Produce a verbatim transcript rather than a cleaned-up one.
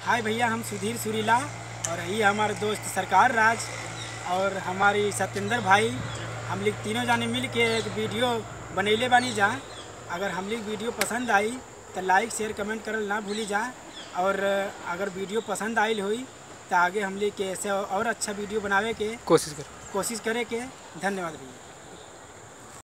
हाय भैया, हम सुधीर सुरीला और ये हमारे दोस्त सरकार राज और हमारी सत्येंद्र भाई, हम लोग तीनों जाने मिल के एक वीडियो बनैले बानी जा। अगर हम लोग वीडियो पसंद आई तो लाइक शेयर कमेंट करल ना भूली जा। और अगर वीडियो पसंद आयल हुई तो आगे हम लोग के ऐसे और अच्छा वीडियो बनावे के कोशिश करें कोशिश करे के। धन्यवाद भैया।